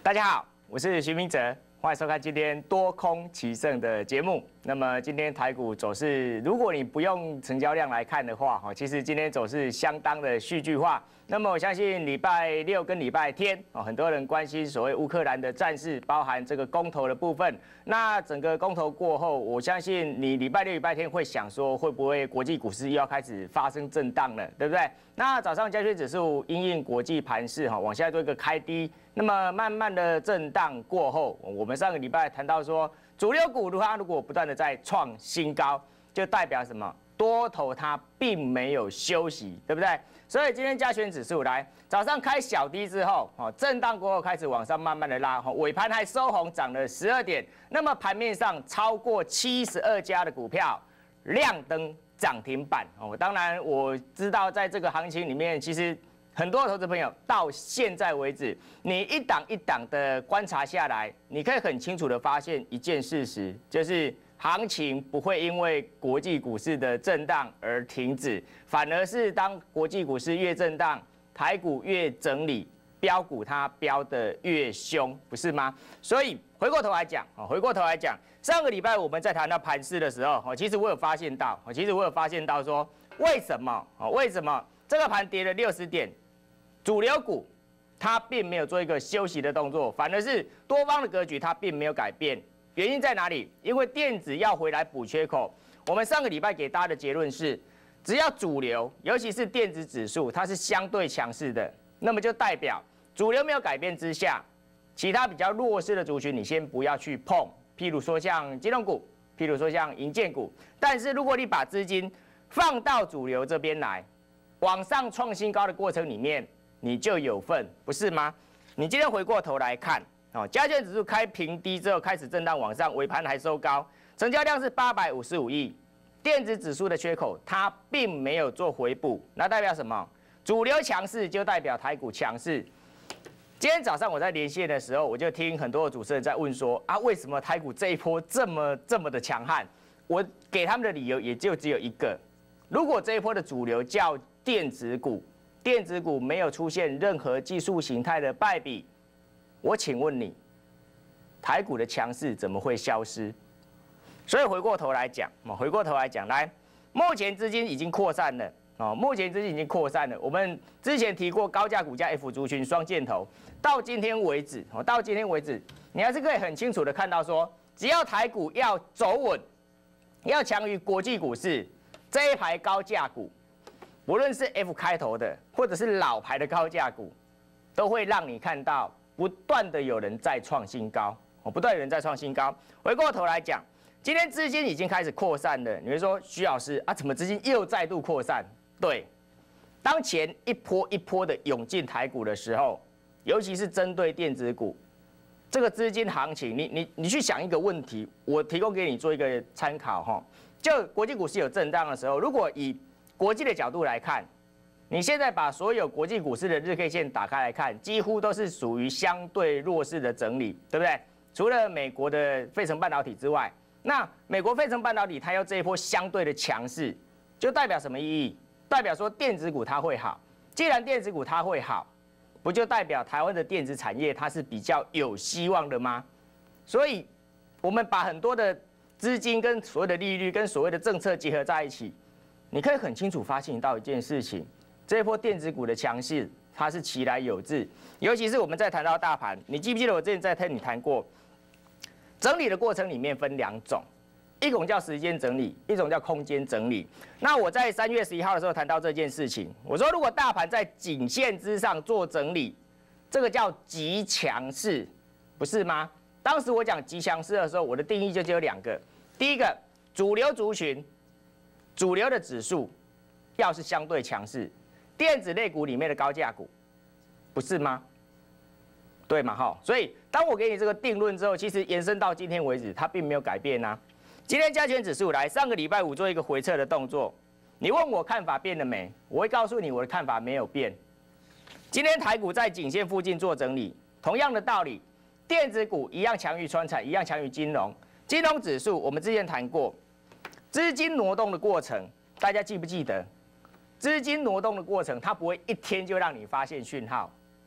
大家好，我是徐明哲，欢迎收看今天多空齐胜的节目。那么今天台股走势，如果你不用成交量来看的话，其实今天走势相当的戏剧化。那么我相信礼拜六跟礼拜天，很多人关心所谓乌克兰的战事，包含这个公投的部分。那整个公投过后，我相信你礼拜六、礼拜天会想说，会不会国际股市又要开始发生震荡了，对不对？那早上加权指数因应国际盘势往下做一个开低，那么慢慢的震荡过后，我们上个礼拜谈到说，主流股它如果不断的在创新高，就代表什么？多头它并没有休息，对不对？所以今天加权指数来早上开小低之后，震荡过后开始往上慢慢的拉，尾盘还收红，涨了12点。那么盘面上超过72家的股票亮灯涨停板。当然我知道在这个行情里面，其实很多投资朋友到现在为止，你一档一档的观察下来，你可以很清楚的发现一件事实，就是行情不会因为国际股市的震荡而停止，反而是当国际股市越震荡，台股越整理，标股它标得越凶，不是吗？所以回过头来讲，上个礼拜我们在谈到盘势的时候，其实我有发现到说，为什么这个盘跌了60点，主流股它并没有做一个休息的动作，反而是多方的格局它并没有改变。原因在哪里？因为电子要回来补缺口。我们上个礼拜给大家的结论是，只要主流，尤其是电子指数，它是相对强势的，那么就代表主流没有改变之下，其他比较弱势的族群你先不要去碰，譬如说像金融股，譬如说像营建股。但是如果你把资金放到主流这边来，往上创新高的过程里面，你就有份，不是吗？你今天回过头来看。加权指数开平低之后开始震荡往上，尾盘还收高，成交量是855亿。电子指数的缺口它并没有做回补，那代表什么？主流强势就代表台股强势。今天早上我在连线的时候，我就听很多的主持人在问说为什么台股这一波这么的强悍？我给他们的理由也就只有一个：如果这一波的主流叫电子股，电子股没有出现任何技术形态的败笔。我请问你，台股的强势怎么会消失？所以回过头来讲，来，目前资金已经扩散了，我们之前提过高价股加 F 族群双箭头，到今天为止，你还是可以很清楚的看到说，只要台股要走稳，要强于国际股市，这一排高价股，不论是 F 开头的，或者是老牌的高价股，都会让你看到。不断的有人在创新高，回过头来讲，今天资金已经开始扩散了。你会说徐老师怎么资金又再度扩散？对，当前一波一波的涌进台股的时候，尤其是针对电子股，这个资金行情，你去想一个问题，我提供给你做一个参考就国际股市有震荡的时候，如果以国际的角度来看。你现在把所有国际股市的日 K 线打开来看，几乎都是属于相对弱势的整理，对不对？除了美国的费城半导体之外，那美国费城半导体它要这一波相对的强势，就代表什么意义？代表说电子股它会好。既然电子股它会好，不就代表台湾的电子产业它是比较有希望的吗？所以，我们把很多的资金跟所谓的利率跟所谓的政策结合在一起，你可以很清楚发现到一件事情。这一波电子股的强势，它是其来有自，尤其是我们在谈到大盘，你记不记得我之前在跟你谈过，整理的过程里面分2种，一种叫时间整理，一种叫空间整理。那我在3月11号的时候谈到这件事情，我说如果大盘在颈线之上做整理，这个叫极强势，不是吗？当时我讲极强势的时候，我的定义就只有2个，第一个主流族群，主流的指数要是相对强势。电子类股里面的高价股，不是吗？对嘛所以当我给你这个定论之后，其实延伸到今天为止，它并没有改变啊。今天加权指数来上个礼拜5做一个回撤的动作，你问我看法变了没？我会告诉你我的看法没有变。今天台股在颈线附近做整理，同样的道理，电子股一样强于传产，一样强于金融。金融指数我们之前谈过，资金挪动的过程，大家记不记得？资金挪动的过程，它不会一天就让你发现讯号，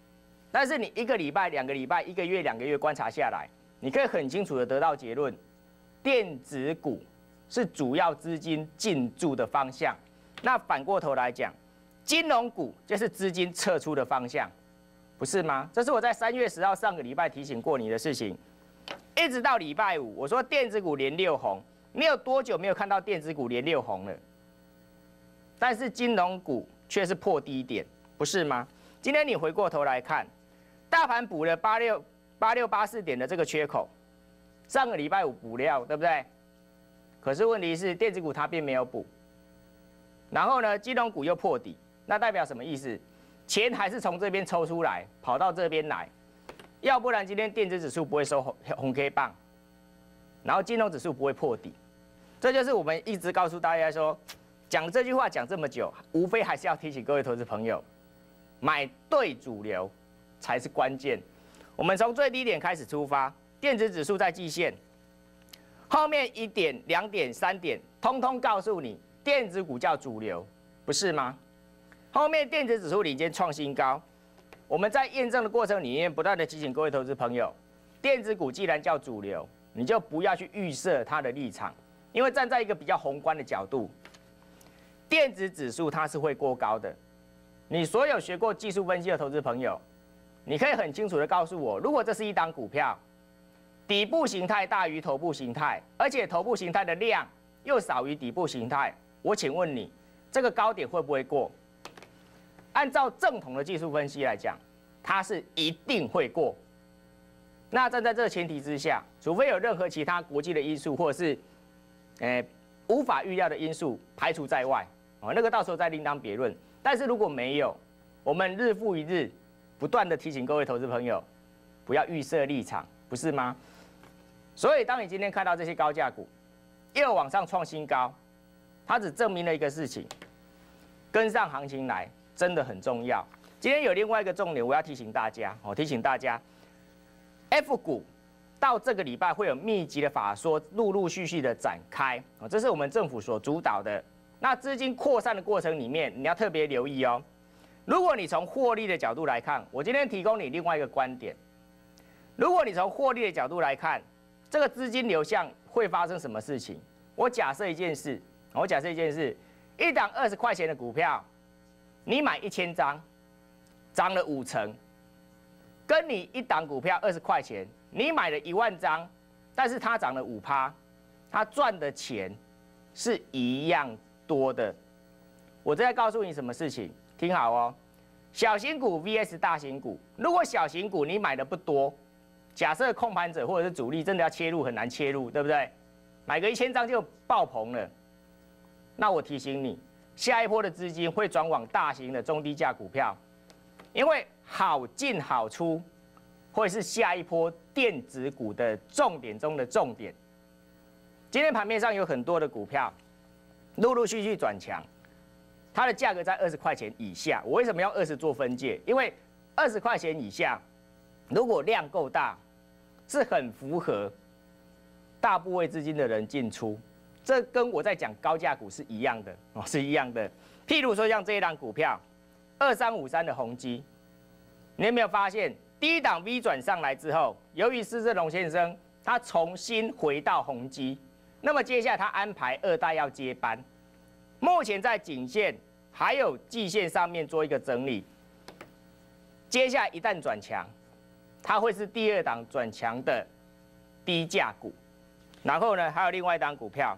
但是你1个礼拜、2个礼拜、1个月、2个月观察下来，你可以很清楚的得到结论：电子股是主要资金进驻的方向。那反过头来讲，金融股就是资金撤出的方向，不是吗？这是我在3月10号上个礼拜提醒过你的事情。一直到礼拜5，我说电子股连6红，你有多久没有看到电子股连6红了？但是金融股却是破低点，不是吗？今天你回过头来看，大盘补了8684点的这个缺口，上个礼拜5补料，对不对？可是问题是电子股它并没有补，然后呢，金融股又破底，那代表什么意思？钱还是从这边抽出来，跑到这边来。要不然今天电子指数不会收红 K 棒，然后金融指数不会破底，这就是我们一直告诉大家说，讲这句话讲这么久，无非还是要提醒各位投资朋友，买对主流才是关键。我们从最低点开始出发，电子指数在季线，后面1点、2点、3点，通通告诉你电子股叫主流，不是吗？后面电子指数领先创新高。我们在验证的过程里面，不断的提醒各位投资朋友，电子股既然叫主流，你就不要去预设它的立场，因为站在一个比较宏观的角度，电子指数它是会过高的。你所有学过技术分析的投资朋友，你可以很清楚的告诉我，如果这是一档股票，底部形态大于头部形态，而且头部形态的量又少于底部形态，我请问你，这个高点会不会过？按照正统的技术分析来讲，它是一定会过。那站在这个前提之下，除非有任何其他国际的因素，或者是无法预料的因素排除在外，那个到时候再另当别论。但是如果没有，我们日复一日不断的提醒各位投资朋友，不要预设立场，不是吗？所以当你今天看到这些高价股又往上创新高，它只证明了一个事情：跟上行情来真的很重要。今天有另外一个重点，我要提醒大家，F 股到这个礼拜会有密集的法说陆陆续续的展开，这是我们政府所主导的。那资金扩散的过程里面，你要特别留意哦。如果你从获利的角度来看，我今天提供你另外一个观点。如果你从获利的角度来看，这个资金流向会发生什么事情？我假设一件事，一档20块钱的股票，你买1000张，涨了5成，跟你一档股票20块钱，你买了1万张，但是它涨了5%，它赚的钱是一样多的。我再告诉你什么事情，听好哦。小型股 VS 大型股，如果小型股你买的不多，假设控盘者或者是主力真的要切入很难切入，对不对？买个1000张就爆棚了。那我提醒你，下一波的资金会转往大型的中低价股票，因为好进好出会是下一波电子股的重点中的重点。今天盘面上有很多的股票陆陆续续转强，它的价格在20块钱以下。我为什么要20做分界？因为20块钱以下，如果量够大，是很符合大部位资金的人进出。这跟我在讲高价股是一样的哦，是一样的。譬如说像这一档股票2353的宏基，你有没有发现第一档 V 转上来之后，由于施正荣先生他重新回到宏基，那么接下来他安排2代要接班，目前在颈线还有季线上面做一个整理，接下来一旦转强，它会是第2档转强的低价股。然后呢，还有另外一档股票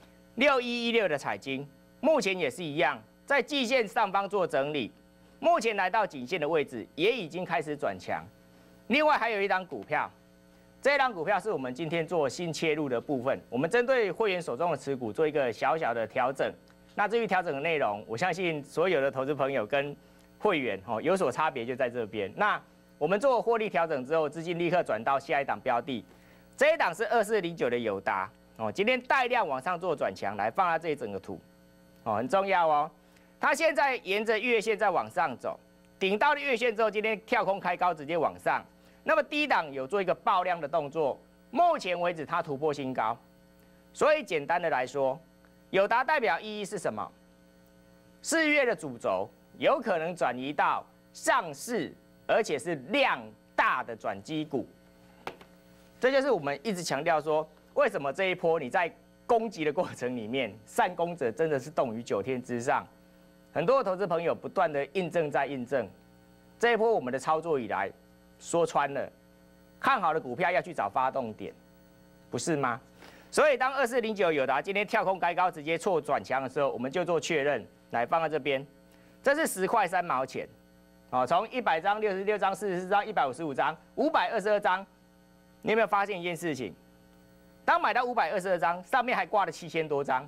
6116的彩晶，目前也是一样，在季线上方做整理，目前来到颈线的位置，也已经开始转强。另外还有一档股票，这一档股票是我们今天做新切入的部分，我们针对会员手中的持股做一个小小的调整。那至于调整的内容，我相信所有的投资朋友跟会员有所差别，就在这边。那我们做获利调整之后，资金立刻转到下一档标的。这一档是2409的友达哦，今天带量往上做转强，来放大这一整个图哦，很重要哦。它现在沿着月线在往上走，顶到了月线之后，今天跳空开高直接往上。那么低档有做一个爆量的动作，目前为止它突破新高。所以简单的来说，友达代表意义是什么？4月的主轴有可能转移到上市而且是量大的转机股。这就是我们一直强调说，为什么这一波你在攻击的过程里面，善攻者真的是动于9天之上。很多投资朋友不断的印证再印证，这一波我们的操作以来，说穿了，看好的股票要去找发动点，不是吗？所以当2409友达今天跳空开高直接错转强的时候，我们就做确认，来放在这边，这是10块3毛钱，哦，从100张、66张、44张、155张、522张，你有没有发现一件事情？当买到522张，上面还挂了7000多张，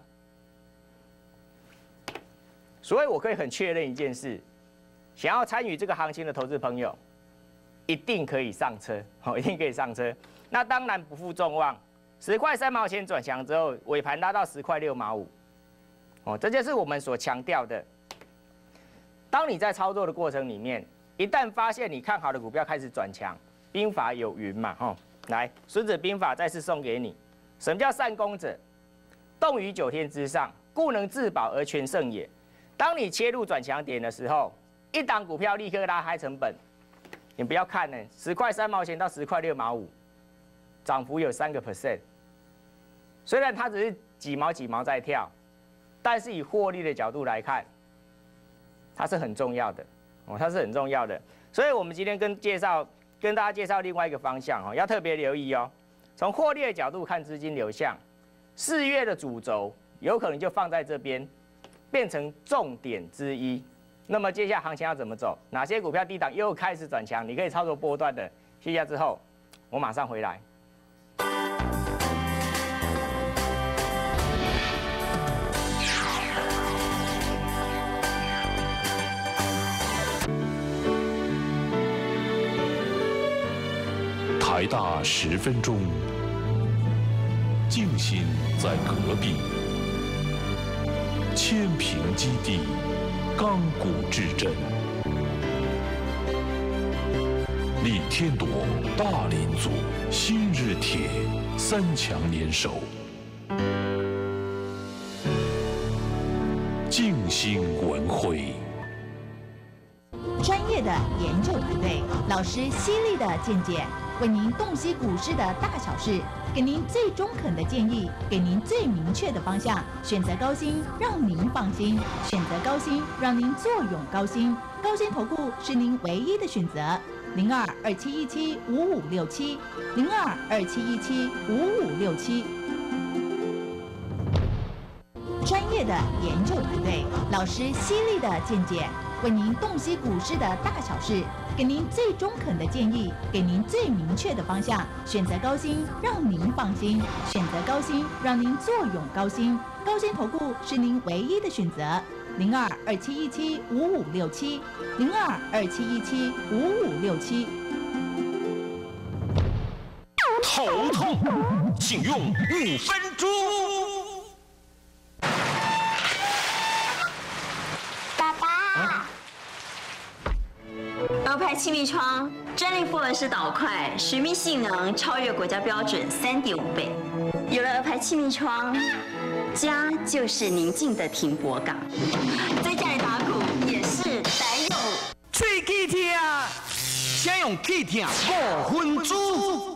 所以我可以很确认一件事：想要参与这个行情的投资朋友，一定可以上车，好，一定可以上车。那当然不负众望，10块3毛钱转强之后，尾盘拉到10块6毛5，哦，这就是我们所强调的。当你在操作的过程里面，一旦发现你看好的股票开始转强，兵法有云嘛，哈，来，《孙子兵法》再次送给你。什么叫善攻者？动于9天之上，故能自保而全胜也。当你切入转强点的时候，一档股票立刻拉开成本。你不要看呢，10块3毛钱到10块6毛5，涨幅有3%。虽然它只是几毛在跳，但是以获利的角度来看，它是很重要的哦，它是很重要的。所以我们今天跟大家介绍另外一个方向哦，要特别留意哦。从获利的角度看资金流向，4月的主轴有可能就放在这边，变成重点之一。那么接下来行情要怎么走？哪些股票低档又开始转强？你可以操作波段的。歇一下之后，我马上回来。 台大10分钟，静心在隔壁，千平基地，钢骨至真，李天铎、大林组、新日铁3强联手，静心文汇。 专业的研究团队，老师犀利的见解，为您洞悉股市的大小事，给您最中肯的建议，给您最明确的方向。选择高薪，让您放心；选择高薪，让您坐拥高薪。高薪投顾是您唯一的选择。02-2717-5567，02-2717-5567。专业的研究团队，老师犀利的见解，为您洞悉股市的大小事，给您最中肯的建议，给您最明确的方向。选择高薪，让您放心；选择高薪，让您坐拥高薪。高薪投顾是您唯一的选择。02-2717-5567，02-2717-5567。 头痛，请用5分钟。 爸爸，鹅牌气密窗专利复合式导块，水密性能超越国家标准3.5倍。有了鹅牌气密窗，家就是宁静的停泊港，在家里打鼓也是得有喙齿痛，请用齿痛5分钟。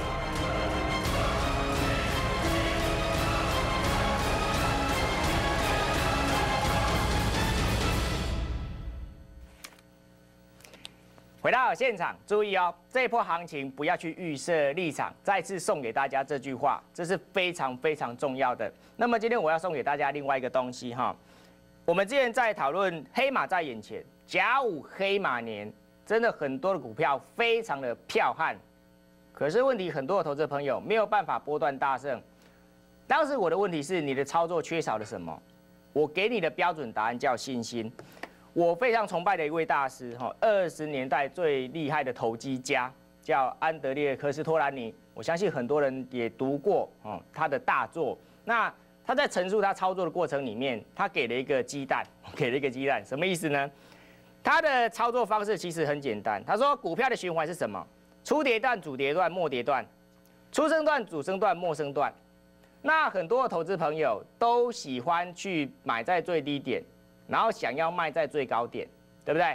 回到现场，注意哦，这一波行情不要去预设立场。再次送给大家这句话，这是非常非常重要的。那么今天我要送给大家另外一个东西哈，我们之前在讨论黑马在眼前，甲午黑马年，真的很多的股票非常的彪悍，可是问题很多的投资朋友没有办法波段大胜。当时我的问题是你的操作缺少了什么？我给你的标准答案叫信心。我非常崇拜的一位大师，哈，20年代最厉害的投机家，叫安德烈·科斯托兰尼。我相信很多人也读过哦他的大作。那他在陈述他操作的过程里面，他给了一个鸡蛋，什么意思呢？他的操作方式其实很简单。他说，股票的循环是什么？初跌段、主跌段、末跌段，初升段、主升段、末升段。那很多的投资朋友都喜欢去买在最低点，然后想要卖在最高点，对不对？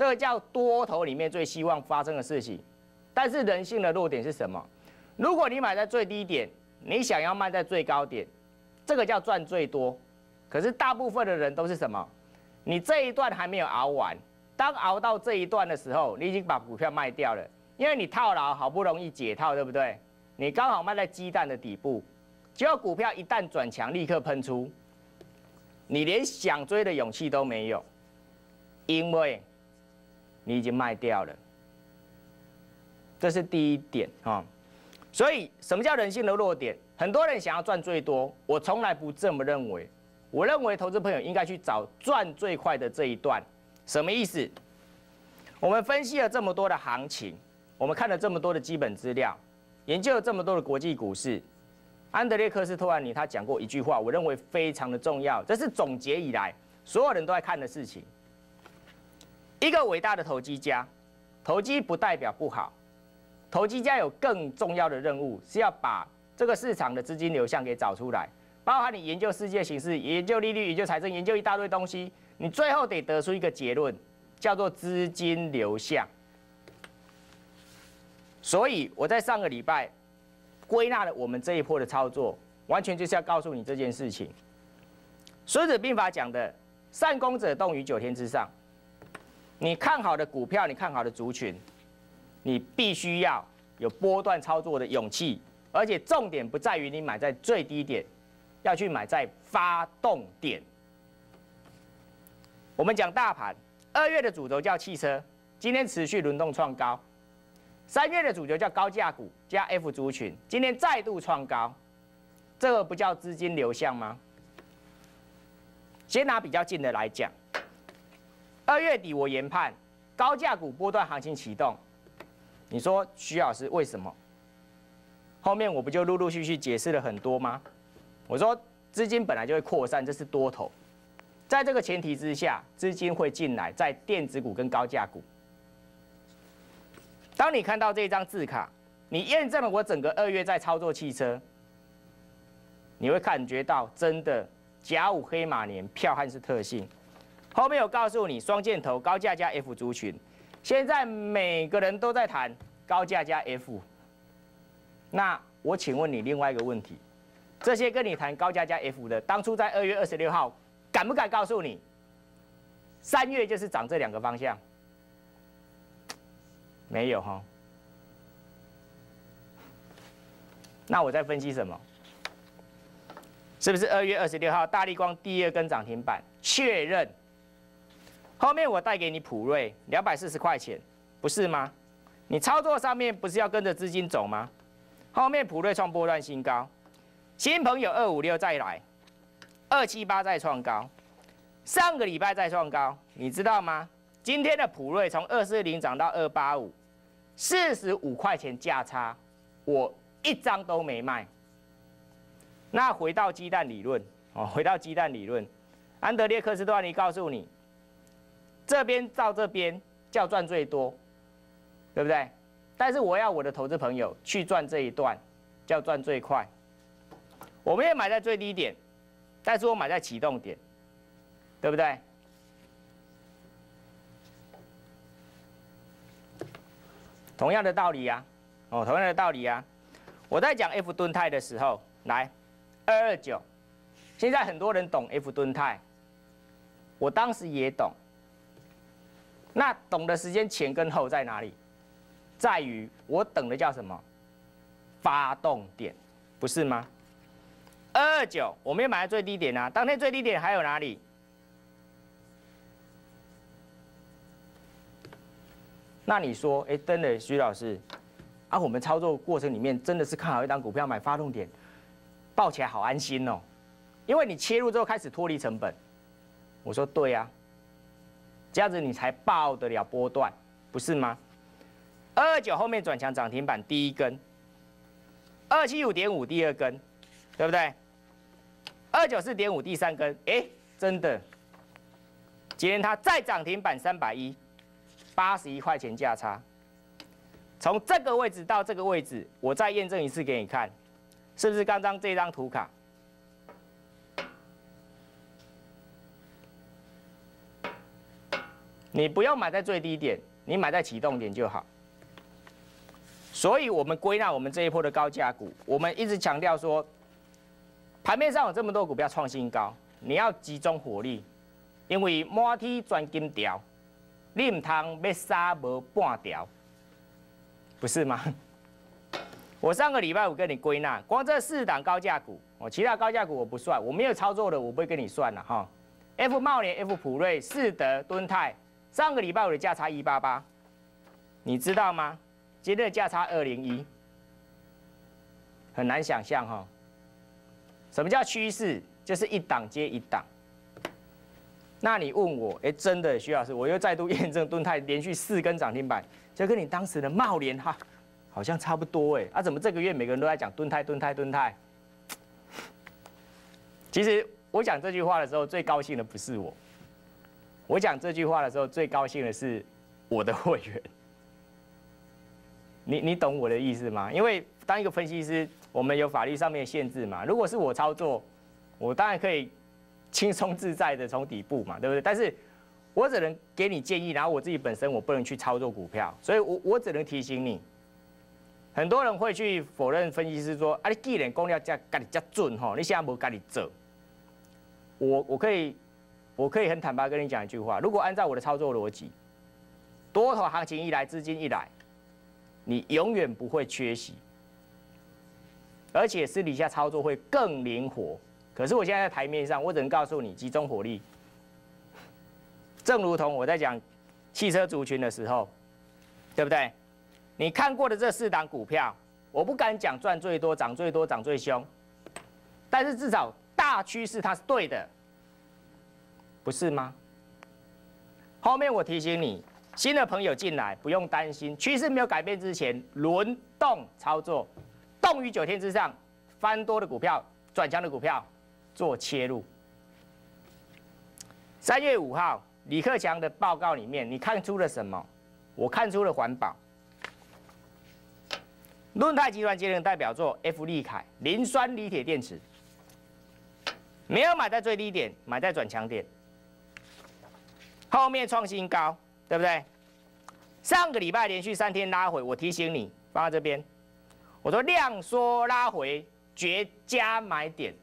这个叫多头里面最希望发生的事情。但是人性的弱点是什么？如果你买在最低点，你想要卖在最高点，这个叫赚最多。可是大部分的人都是什么？你这一段还没有熬完，当熬到这一段的时候，你已经把股票卖掉了，因为你套牢好不容易解套，对不对？你刚好卖在鸡蛋的底部，结果股票一旦转强，立刻喷出，你连想追的勇气都没有，因为你已经卖掉了。这是第一点啊。所以什么叫人性的弱点？很多人想要赚最多，我从来不这么认为。我认为投资朋友应该去找赚最快的这一段。什么意思？我们分析了这么多的行情，我们看了这么多的基本资料，研究了这么多的国际股市。安德烈克斯托兰尼他讲过一句话，我认为非常的重要，这是总结以来所有人都在看的事情。一个伟大的投机家，投机不代表不好，投机家有更重要的任务，是要把这个市场的资金流向给找出来，包含你研究世界形势、研究利率、研究财政、研究一大堆东西，你最后得得出一个结论，叫做资金流向。所以我在上个礼拜归纳了我们这一波的操作，完全就是要告诉你这件事情。孙子兵法讲的“善攻者动于9天之上”，你看好的股票，你看好的族群，你必须要有波段操作的勇气，而且重点不在于你买在最低点，要去买在发动点。我们讲大盘，2月的主轴叫汽车，今天持续轮动创高。3月的主轴叫高价股加 F 族群，今天再度创高，这个不叫资金流向吗？先拿比较近的来讲，2月底我研判高价股波段行情启动，你说徐老师为什么？后面我不就陆陆续续解释了很多吗？我说资金本来就会扩散，这是多头，在这个前提之下，资金会进来在电子股跟高价股。当你看到这张字卡，你验证了我整个2月在操作汽车，你会感觉到真的甲午黑马年剽悍是特性。后面有告诉你双箭头高价加 F 族群，现在每个人都在谈高价加 F。那我请问你另外一个问题，这些跟你谈高价加 F 的，当初在2月26号敢不敢告诉你，3月就是涨这2个方向？没有哈。那我在分析什么？是不是2月26号大立光第2根涨停板确认？后面我带给你普瑞240块钱，不是吗？你操作上面不是要跟着资金走吗？后面普瑞创波段新高，新朋友256再来，278再创高，上个礼拜再创高，你知道吗？今天的普瑞从240涨到285，45块钱价差，我一张都没卖。那回到鸡蛋理论哦，回到鸡蛋理论，安德烈克斯托兰尼告诉你，这边到这边叫赚最多，对不对？但是我要我的投资朋友去赚这一段，叫赚最快。我们也买在最低点，但是我买在启动点，对不对？同样的道理啊，哦，同样的道理啊。我在讲 F 敦泰的时候，来229，现在很多人懂 F 敦泰，我当时也懂。那懂的时间前跟后在哪里？在于我等的叫什么？发动点，不是吗？229，我们也买在最低点啊。当天最低点还有哪里？那你说，真的，徐老师，啊，我们操作过程里面真的是看好一档股票买发动点，抱起来好安心哦，因为你切入之后开始脱离成本。我说对啊，这样子你才抱得了波段，不是吗？229后面转强涨停板第1根，275.5第2根，对不对？294.5第3根，真的，今天它再涨停板310，81块钱价差。从这个位置到这个位置，我再验证一次给你看，是不是刚刚这张图卡？ 你不用买在最低点，你买在启动点就好。所以我们归纳我们这一波的高价股，我们一直强调说，盘面上有这么多股票创新高，你要集中火力，因为满天钻金条，你唔通要杀无半条，不是吗？我上个礼拜五跟你归纳，光这4档高价股，其他高价股我不算，我没有操作的，我不会跟你算了哈。F 茂联、F 普瑞、世德、敦泰，上个礼拜五的价差188，你知道吗？今天的价差201，很难想象哈。什么叫趋势？就是一档接一档。那你问我，真的徐老师，我又再度验证敦泰连续4根涨停板，就跟你当时的茂联哈，好像差不多怎么这个月每个人都在讲敦泰？其实我讲这句话的时候，最高兴的不是我，我讲这句话的时候，最高兴的是我的会员。你懂我的意思吗？因为当一个分析师，我们有法律上面的限制嘛。如果是我操作，我当然可以轻松自在的从底部嘛，对不对？但是我只能给你建议，然后我自己本身我不能去操作股票，所以我只能提醒你。很多人会去否认分析师说，你既然讲了家己这准吼，你现在无家己做。我可以很坦白跟你讲一句话，如果按照我的操作逻辑，多头行情一来，资金一来，你永远不会缺席，而且私底下操作会更灵活。可是我现在在台面上，我只能告诉你，集中火力。正如同我在讲汽车族群的时候，对不对？你看过的这4档股票，我不敢讲赚最多、涨最多、涨最凶，但是至少大趋势它是对的，不是吗？后面我提醒你，新的朋友进来不用担心，趋势没有改变之前，轮动操作，动于9天之上，翻多的股票、转强的股票做切入。3月5号，李克强的报告里面，你看出了什么？我看出了环保。润泰集团节能代表作 F 利凯磷酸锂铁电池，没有买在最低点，买在转强点，后面创新高，对不对？上个礼拜连续3天拉回，我提醒你放在这边，我说量缩拉回绝佳买点。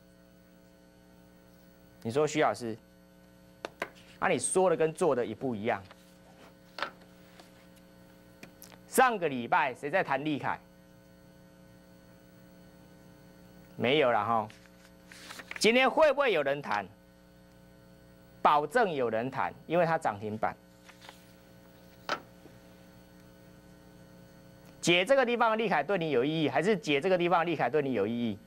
你说徐老师，你说的跟做的也不一样。上个礼拜谁在谈利凯？没有了哈。今天会不会有人谈？保证有人谈，因为它涨停板。解这个地方的利凯对你有意义，还是解这个地方的利凯对你有意义？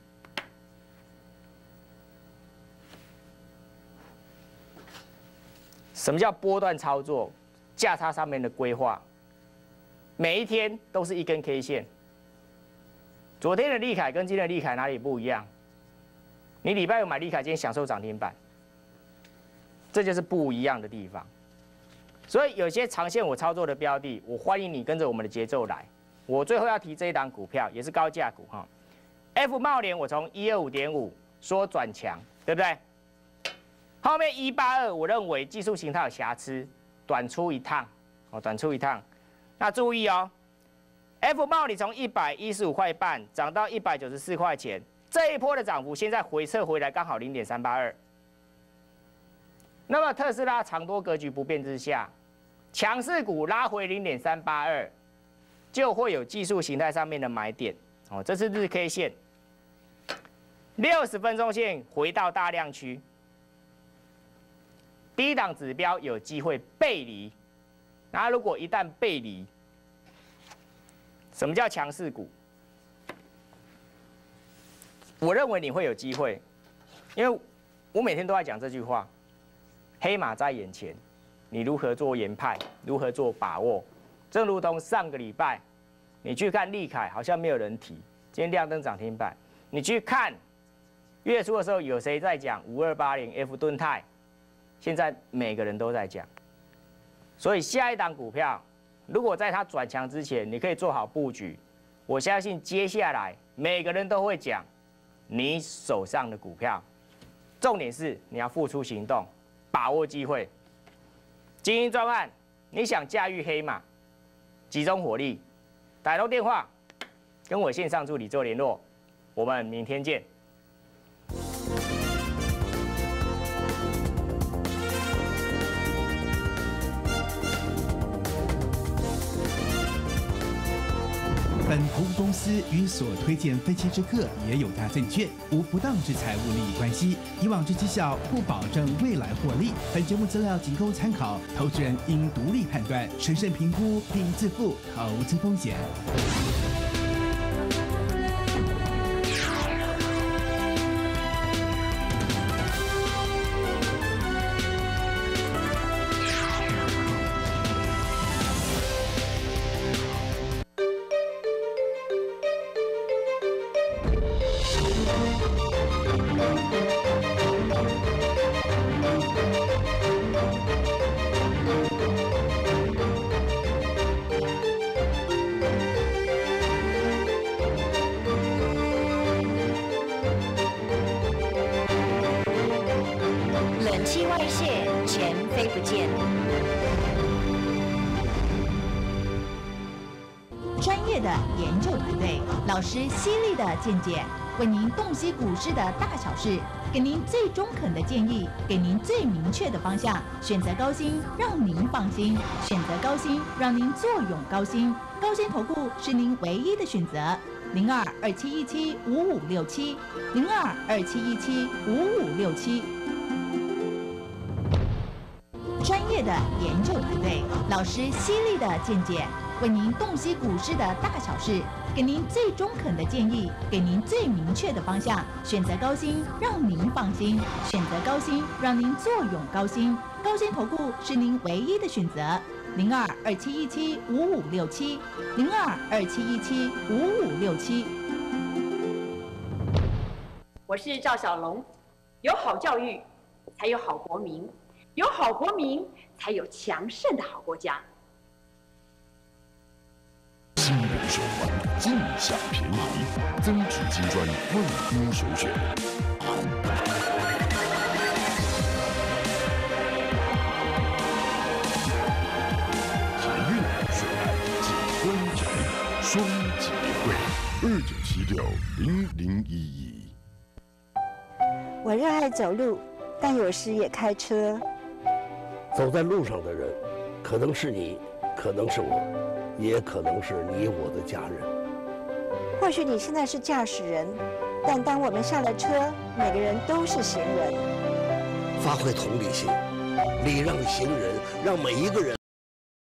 什么叫波段操作？价差上面的规划。每一天都是一根 K 线。昨天的利凯跟今天的利凯哪里不一样？你礼拜五买利凯，今天享受涨停板，这就是不一样的地方。所以有些长线我操作的标的，我欢迎你跟着我们的节奏来。我最后要提这一档股票，也是高价股哈。F 茂联我从125.5说转强，对不对？后面182，我认为技术形态有瑕疵，短出一趟，短出一趟。那注意哦 ，F 茂联从115块半涨到194块钱，这一波的涨幅现在回撤回来刚好0.382。那么特斯拉长多格局不变之下，强势股拉回0.382，就会有技术形态上面的买点。这是日 K 线，60分钟线回到大量区，低档指标有机会背离。那如果一旦背离，什么叫强势股？我认为你会有机会，因为我每天都在讲这句话：黑马在眼前，你如何做研判，如何做把握？正如同上个礼拜，你去看利凯，好像没有人提，今天亮灯涨停板。你去看月初的时候，有谁在讲5280 F 敦泰？现在每个人都在讲。所以下一档股票，如果在它转强之前，你可以做好布局。我相信接下来每个人都会讲你手上的股票，重点是你要付出行动，把握机会。 精英专案，你想驾驭黑马，集中火力，打通电话，跟我线上助理做联络。我们明天见。 本服务公司与所推荐分期之客也有大证券无不当之财务利益关系，以往之绩效不保证未来获利。本节目资料仅供参考，投资人应独立判断、审慎评估并自负投资风险。 冷气外泄，钱飞不见。 专业的研究团队，老师犀利的见解，为您洞悉股市的大小事，给您最中肯的建议，给您最明确的方向。选择高薪，让您放心；选择高薪，让您坐拥高薪。高薪投顾是您唯一的选择。02-2717-5567，02-2717-5567。专业的研究团队，老师犀利的见解，为您洞悉股市的大小事，给您最中肯的建议，给您最明确的方向。选择高薪，让您放心；选择高薪，让您坐拥高薪。高薪投顾是您唯一的选择。02-2717-5567，02-2717-5567。 我是赵小龙，有好教育，才有好国民，有好国民，才有强盛的好国家。 新人手环，尽享便宜，增值金砖，万金首选。捷运选景观宅，双节贵，29760011。 我热爱走路，但有时也开车。 走在路上的人，可能是你，可能是我，也可能是你我的家人。 或许你现在是驾驶人，但当我们下了车，每个人都是行人。 发挥同理心，礼让行人，让每一个人。